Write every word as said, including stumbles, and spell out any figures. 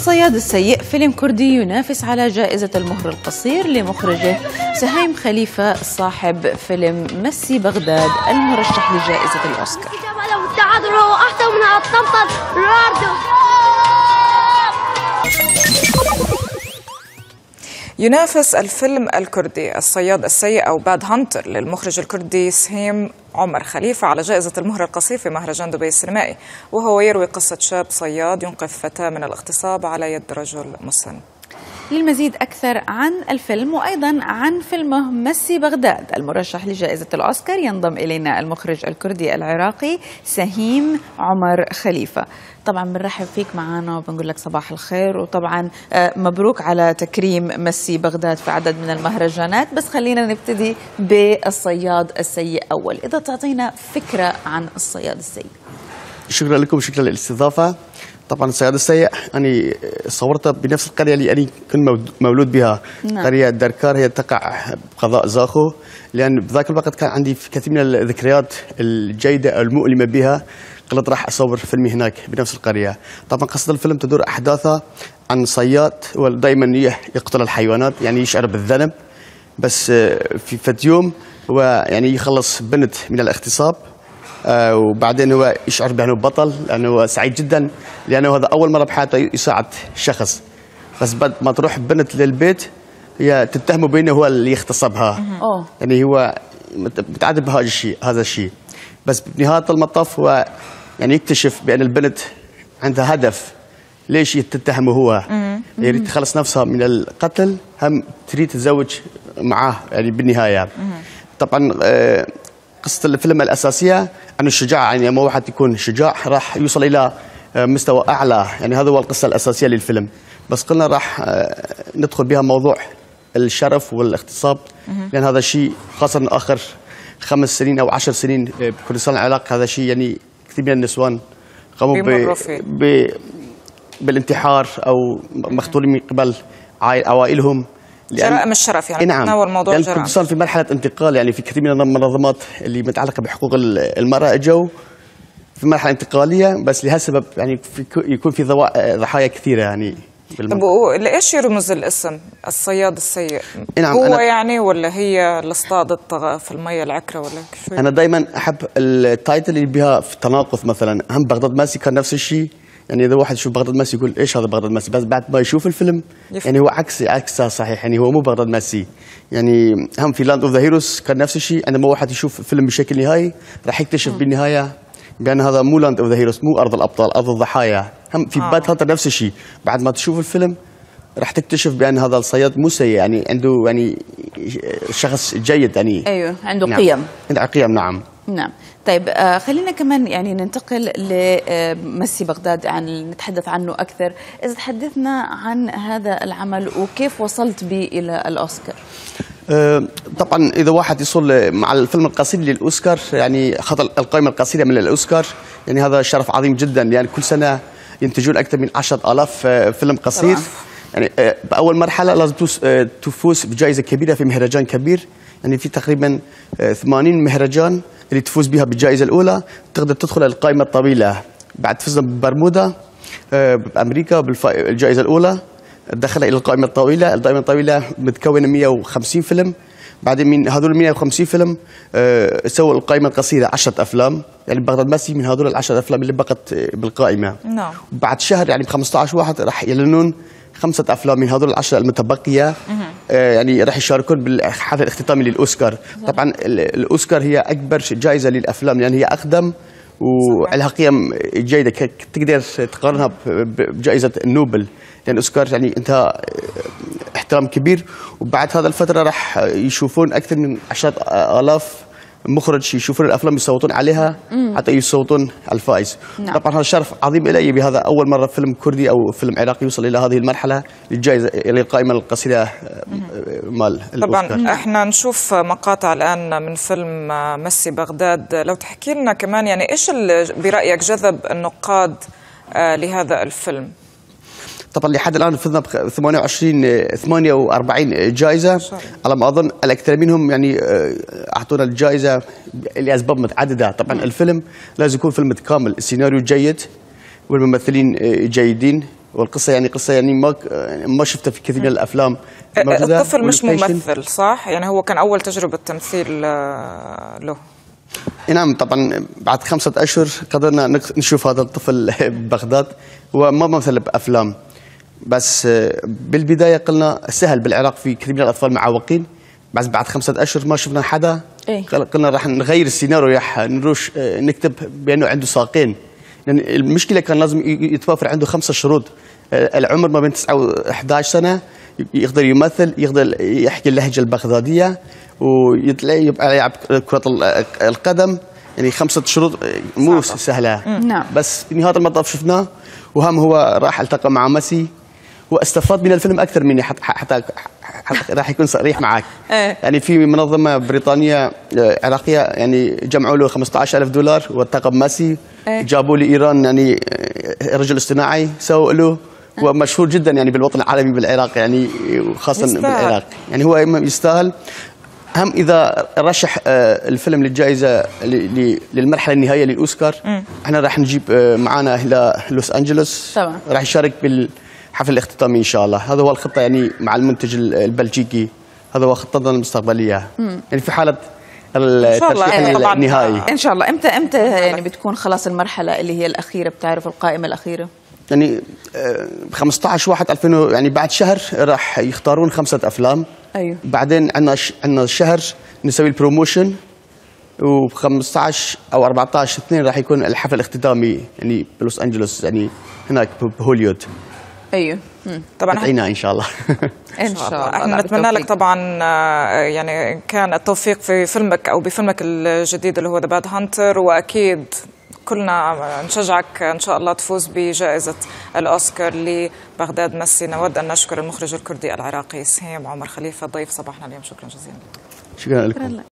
الصياد السيء فيلم كردي ينافس على جائزة المهر القصير لمخرجه سهيم خليفة صاحب فيلم مسي بغداد المرشح لجائزة الأوسكار. ينافس الفيلم الكردي الصياد السيء أو باد هانتر للمخرج الكردي سهيم عمر خليفة على جائزة المهر القصير في مهرجان دبي السينمائي، وهو يروي قصة شاب صياد ينقذ فتاة من الاغتصاب على يد رجل مسن. للمزيد أكثر عن الفيلم وأيضا عن فيلمه مسي بغداد المرشح لجائزة الأوسكار ينضم إلينا المخرج الكردي العراقي سهيم عمر خليفة. طبعا بنرحب فيك معنا وبنقول لك صباح الخير، وطبعا مبروك على تكريم مسي بغداد في عدد من المهرجانات. بس خلينا نبتدي بالصياد السيء أول، إذا تعطينا فكرة عن الصياد السيء. شكرا لكم، شكرا للاستضافة. طبعا الصياد السيء أنا صورته بنفس القرية اللي أنا كنت مولود بها. نعم. قرية دركار هي تقع بقضاء زاخو، لأن بذاك الوقت كان عندي كثير من الذكريات الجيدة المؤلمة بها. قلت راح أصور فيلمي هناك بنفس القرية. طبعا قصة الفيلم تدور أحداثه عن صياد ودائما يقتل الحيوانات، يعني يشعر بالذنب، بس في فت يوم هو يعني يخلص بنت من الاغتصاب. آه وبعدين هو يشعر بأنه بطل، لأنه هو سعيد جدا لأنه هذا أول مرة بحياته يساعد شخص. بس بعد ما تروح بنت للبيت هي تتهمه بأنه هو اللي يغتصبها. يعني هو متعذب بهذا الشيء هذا الشيء بس بنهاية المطاف هو يعني يكتشف بأن البنت عندها هدف. ليش تتهمه هو؟ يريد تخلص نفسها من القتل، هم تريد تتزوج معه يعني بالنهاية. طبعا آه قصة الفيلم الأساسية عن الشجاعة، يعني لما واحد يكون شجاع راح يوصل إلى مستوى أعلى، يعني هذا هو القصة الأساسية للفيلم. بس قلنا راح ندخل بها موضوع الشرف والاغتصاب، لأن هذا الشيء خاصة آخر خمس سنين أو عشر سنين بكردستان العراق هذا شيء يعني كثير من النسوان قاموا ب... ب... بالانتحار أو مقتولين من قبل عوائلهم. جرائم الشرف يعني. نعم. تناول موضوع الجرائم. كردستان في مرحلة انتقال، يعني في كثير من المنظمات اللي متعلقة بحقوق المرأة اجوا في مرحلة انتقالية، بس لهالسبب يعني في يكون في ضحايا كثيرة يعني. طب لإيش يرمز الاسم الصياد السيء؟ نعم. هو يعني ولا هي اللي اصطادت في المية العكرة ولا شو؟ أنا دائما أحب التايتل اللي بها في تناقض. مثلا هم بغداد ماسي كان نفس الشيء، يعني إذا واحد يشوف بغداد ماسي يقول إيش هذا بغداد ماسي، بس بعد ما يشوف الفيلم يفهم. يعني هو عكس عكسه صحيح، يعني هو مو بغداد ماسي. يعني هم في لاند أوف ذا هيروز كان نفس الشيء، عندما واحد يشوف الفيلم بشكل نهائي راح يكتشف م. بالنهاية بأن هذا مو لاند أوف ذا هيروز، مو أرض الأبطال، أرض الضحايا. هم في آه. باد هانتر نفس الشيء، بعد ما تشوف الفيلم راح تكتشف بأن هذا الصياد مو سيء، يعني عنده يعني شخص جيد يعني. أيوه عنده نعم. قيم. عنده قيم. نعم. نعم. طيب آه خلينا كمان يعني ننتقل لمسي بغداد، يعني نتحدث عنه أكثر. إذا تحدثنا عن هذا العمل وكيف وصلت به إلى الأوسكار. آه طبعا إذا واحد يوصل مع الفيلم القصير للأوسكار، يعني خط القائمة القصيرة من الأوسكار، يعني هذا شرف عظيم جدا، يعني كل سنة ينتجون أكثر من عشرة آلاف فيلم قصير. طبعا. يعني آه بأول مرحلة لازم آه تفوز بجائزة كبيرة في مهرجان كبير، يعني في تقريبا آه ثمانين مهرجان اللي تفوز بها بالجائزة الأولى تقدر تدخل القائمة الطويلة. بعد فزنا ببرمودا بأمريكا بالجائزة الأولى دخل إلى القائمة الطويلة. القائمة الطويلة متكونة مئة وخمسين فيلم، بعدين من هذول مئة وخمسين فيلم سووا القائمة القصيرة عشرة أفلام، يعني بغداد ماسي من هذول العشرة أفلام اللي بقت بالقائمة. نعم. بعد شهر يعني ب خمسة عشر واحد راح يعلنون خمسة أفلام من هذول العشرة المتبقية آه يعني راح يشاركون بالحفل الاختتامي للأوسكار. طبعا الأوسكار هي أكبر جائزة للأفلام، لأن هي أقدم وعليها قيم جيدة، تقدر تقارنها بجائزة النوبل، لأن الأوسكار يعني انتهى احترام كبير. وبعد هذا الفترة راح يشوفون أكثر من عشرة آلاف مخرج يشوفون الافلام يصوتون عليها مم. حتى يصوتون الفائز. نعم. طبعا هذا شرف عظيم الي بهذا اول مره فيلم كردي او فيلم عراقي يوصل الى هذه المرحله للجائزه الى القائمه القصيره مال طبعا الأوسكار. احنا نشوف مقاطع الان من فيلم مسي بغداد، لو تحكي لنا كمان يعني ايش اللي برايك جذب النقاد لهذا الفيلم؟ طبعا لحد الان فزنا ب ثمانية وعشرين ثمانية وأربعين جائزه على ما اظن. الاكثر منهم يعني اعطونا الجائزه لاسباب متعدده. طبعا الفيلم لازم يكون فيلم متكامل، السيناريو جيد والممثلين جيدين، والقصه يعني قصه يعني ما ما شفتها في كثير من الافلام. الطفل مش ممثل صح؟ يعني هو كان اول تجربه تمثيل له. نعم طبعا بعد خمسة أشهر قدرنا نشوف هذا الطفل ببغداد. هو ما مثل بأفلام، بس بالبداية قلنا سهل بالعراق في كثير من الأطفال معوقين، بس بعد خمسة أشهر ما شفنا حدا. إيه؟ قلنا راح نغير السيناريو، راح نروش نكتب بأنه عنده ساقين، لأن يعني المشكلة كان لازم يتوافر عنده خمسة شروط. العمر ما بين تسعة وأحد عشر سنة، يقدر يمثل، يقدر يحكي اللهجة البغدادية، ويطلع يبقى يلعب كرة القدم. يعني خمسة شروط مو سهلة. نعم. بس في نهاية المطاف شفناه، وهم هو راح التقى مع ميسي واستفاد من الفيلم أكثر مني، حتى حتى راح يكون صريح معك. يعني في منظمة بريطانية عراقية يعني جمعوا له خمسة عشر ألف دولار والتقى بميسي. جابوا لي إيران يعني رجل اصطناعي سووا له، هو مشهور جدا يعني بالوطن العربي بالعراق، يعني وخاصة يستاهل. بالعراق يعني هو يستاهل. هم إذا رشح الفيلم للجائزة للمرحلة النهائية للأوسكار، احنا راح نجيب معنا إلى لوس أنجلوس طبعا، راح يشارك بالحفل الاختتامي إن شاء الله. هذا هو الخطة يعني مع المنتج البلجيكي، هذا هو خطتنا المستقبلية. يعني في حالة الترشيح النهائي إن شاء الله. إمتى إمتى يعني بتكون خلاص المرحلة اللي هي الأخيرة، بتعرف القائمة الأخيرة؟ يعني خمسة عشر واحد ألفين يعني بعد شهر راح يختارون خمسة أفلام. أيوه. بعدين عندنا ش... عندنا شهر نسوي البروموشن، وب خمسة عشر أو أربعة عشر اثنين راح يكون الحفل الاختتامي يعني بلوس أنجلوس، يعني هناك بهوليود. أيوه. طبعا تعينا إن شاء الله. إن شاء الله. احنا نتمنى لك طبعا يعني كان التوفيق في فيلمك أو بفيلمك الجديد اللي هو ذا باد هانتر، وأكيد كلنا نشجعك إن شاء الله تفوز بجائزة الأوسكار لبغداد ميسي. نود أن نشكر المخرج الكردي العراقي سهيم عمر خليفة ضيف صباحنا اليوم. شكرا جزيلا. شكرا لكم.